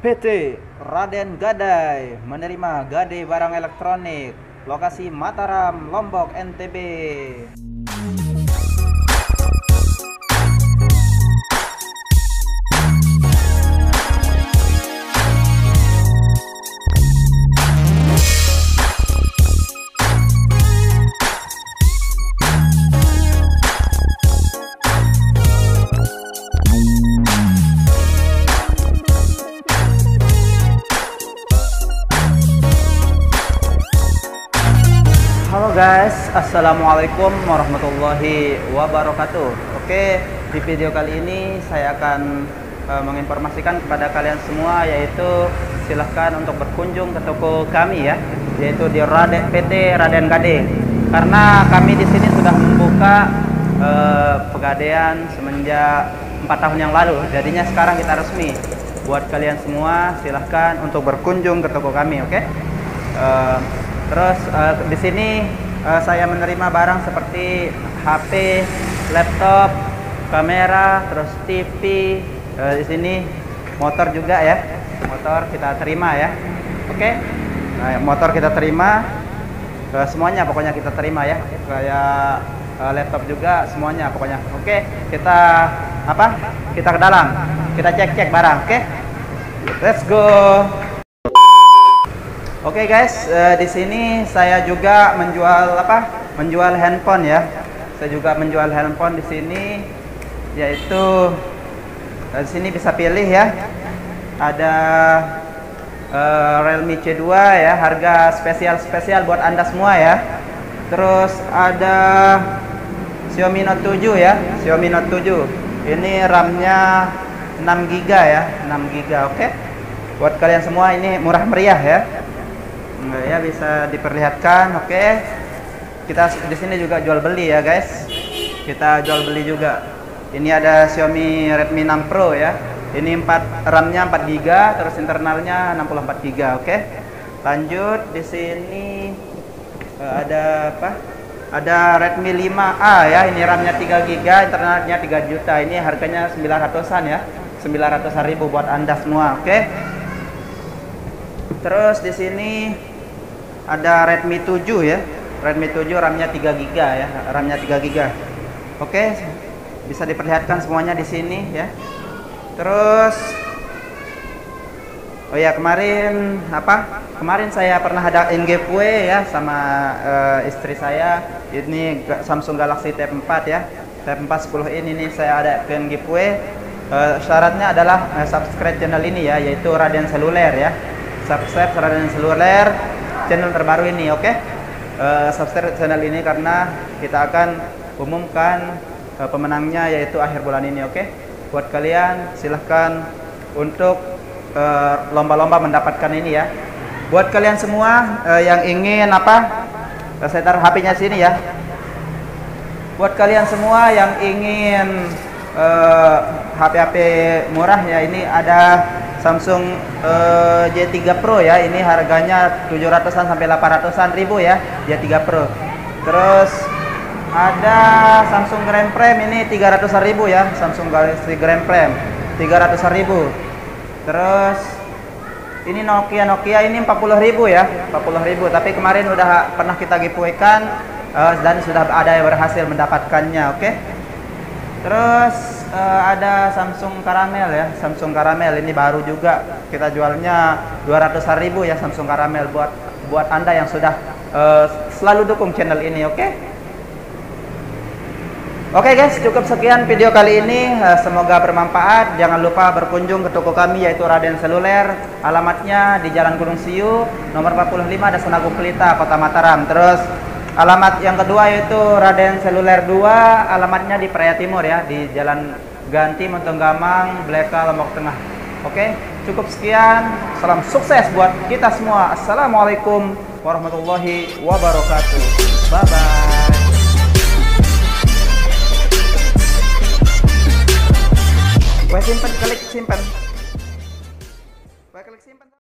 PT Raden Gadai menerima gade barang elektronik, lokasi Mataram, Lombok, NTB. Halo guys, assalamualaikum warahmatullahi wabarakatuh. Oke, di video kali ini saya akan menginformasikan kepada kalian semua, yaitu silahkan untuk berkunjung ke toko kami ya, yaitu di PT Raden Gadai. Karena kami di sini sudah membuka pegadaian semenjak 4 tahun yang lalu, jadinya sekarang kita resmi. Buat kalian semua silahkan untuk berkunjung ke toko kami, oke? Terus di sini saya menerima barang seperti HP, laptop, kamera, terus TV. Di sini motor juga ya, motor kita terima ya. Oke, nah, motor kita terima, semuanya pokoknya kita terima ya. Kayak laptop juga semuanya pokoknya. Oke, kita Kita ke dalam, kita cek barang. Oke, let's go. Oke guys, di sini saya juga menjual handphone ya. Saya juga menjual handphone di sini, yaitu di sini bisa pilih ya. Ada Realme C2 ya, harga spesial buat Anda semua ya. Terus ada Xiaomi Note 7 ya, Xiaomi Note 7. Ini RAM-nya 6 GB ya, 6 GB. Oke. Buat kalian semua ini murah meriah ya. Ya, bisa diperlihatkan. Oke, kita di sini juga jual beli ya guys, kita jual beli juga. Ini ada Xiaomi Redmi 6 Pro ya, ini RAM-nya 4 GB, terus internalnya 64 GB. Oke, lanjut. Di sini ada Redmi 5A ya, ini RAM-nya 3 GB, internalnya 3 juta. Ini harganya 900-an ya, 900-an ribu buat Anda semua. Oke, terus di sini ada Redmi 7 ya, Redmi 7 RAM-nya 3 GB ya, RAM-nya 3 GB. Oke, bisa diperlihatkan semuanya di sini ya. Terus oh ya, kemarin saya pernah ada giveaway ya sama istri saya. Ini Samsung Galaxy Tab 4 ya, Tab 4 10 ini saya ada giveaway. Syaratnya adalah subscribe channel ini ya, yaitu Raden Seluler ya. Subscribe Raden Seluler, channel terbaru ini, oke? Subscribe channel ini karena kita akan umumkan pemenangnya yaitu akhir bulan ini, oke? Buat kalian silahkan untuk lomba-lomba mendapatkan ini ya. Buat kalian semua yang ingin saya taruh HP-nya sini ya. Buat kalian semua yang ingin HP-HP murah ya, ini ada Samsung J3 Pro ya, ini harganya 700-an sampai 800-an ribu ya, J3 Pro. Terus ada Samsung Grand Prime, ini 300-an ribu ya, Samsung Galaxy Grand Prime 300-an ribu. Terus ini Nokia ini 40 ribu ya, 40 ribu, tapi kemarin udah pernah kita giveaway-kan dan sudah ada yang berhasil mendapatkannya, oke? Terus ada Samsung Caramel ya, Samsung Caramel ini baru juga, kita jualnya 200-an ribu ya, Samsung Caramel buat Anda yang sudah selalu dukung channel ini, oke? Oke guys, cukup sekian video kali ini, semoga bermanfaat. Jangan lupa berkunjung ke toko kami yaitu Raden Seluler. Alamatnya di Jalan Gunung Siu nomor 45, Desa Nagung Pelita, Kota Mataram. Terus alamat yang kedua yaitu Raden Seluler 2, alamatnya di Praia Timur ya, di Jalan Ganti Montonggamang, Bleka, Lombok Tengah. Oke, cukup sekian. Salam sukses buat kita semua. Assalamualaikum warahmatullahi wabarakatuh. Bye bye. Simpan.